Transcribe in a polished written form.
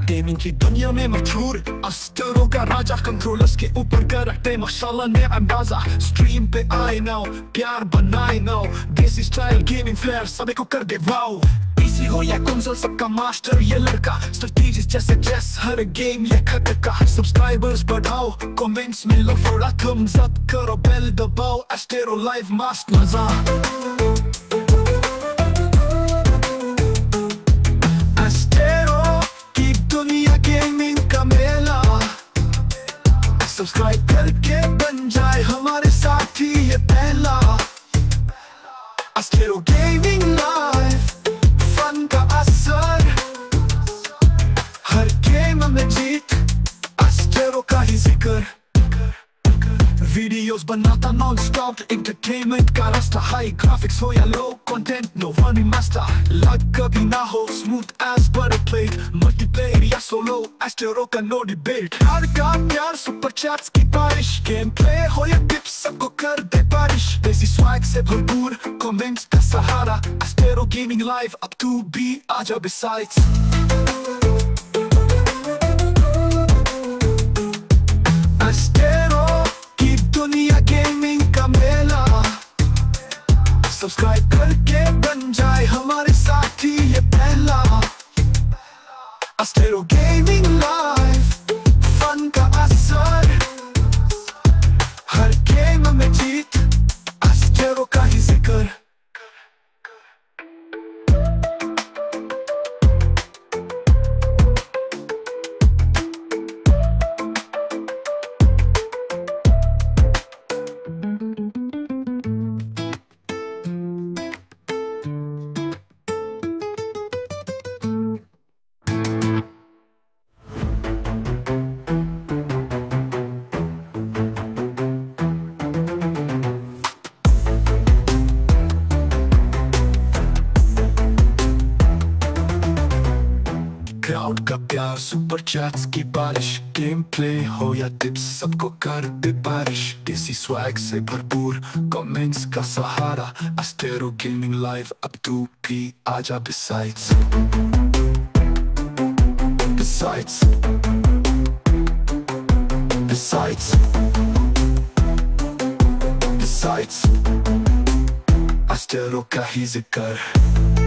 Gaming की दुनिया में मशहूर अस्टरो का राजा, कंट्रोलर्स के ऊपर करते माशाल्लाह ने अंदाजा। स्ट्रीम पे आए नाउ, प्यार बनाए नाउ, देसी स्टाइल गेमिंग फ्लेयर सभी को कर दे वाओ। पीसी हो या कंसोल सबका मास्टर ये लड़का, स्ट्रेटेजिस जैसे चेस हर गेम ये खटका। सब्सक्राइबर्स बढ़ाओ, कमेंट्स में लो फॉर थम्स अप, करो बेल दबाओ, एस्टेरो लाइव मस्त मजा। सब्सक्राइब करके बन जाए हमारे साथी ये पहला एस्टेरो गेमिंग लाइव, फन का असर हर गेम में जीत, एस्टेरो का ही जिक्र। वीडियोस बनाता नॉन स्टॉप, एंटरटेनमेंट का रास्ता। हाई ग्राफिक्स हो या low content, no one master lag कभी ना हो, smooth as butter plate, multiplayer या सोलो, एस्टेरो का नो डिबेट। प्यार का प्यार, सुपर चैट्स की बारिश, गेम प्ले हो या टिप्स सबको कर दे बारिश। देसी स्वैग से भरपूर, कमेंट्स का सहारा, एस्टेरो गेमिंग लाइव अब तू भी आजा बिसाइड्स। एस्टेरो दुनिया गेमिंग का मेला, सब्सक्राइब करके बन जाए हमारे साथी ये पहला एस्टेरो गेमिंग लाइव, फन का असर हर गेम में जीत, एस्टेरो का ही जिक्र। क्राउड का प्यार, सुपर चैट्स की बारिश, गेम प्ले हो या टिप्स सबको कर दे बारिश। देसी स्वैग से भरपूर, कमेंट्स का सहारा, एस्टेरो गेमिंग लाइव अब तू भी आजा besides. Besides besides besides, Astero का ही जिक्र।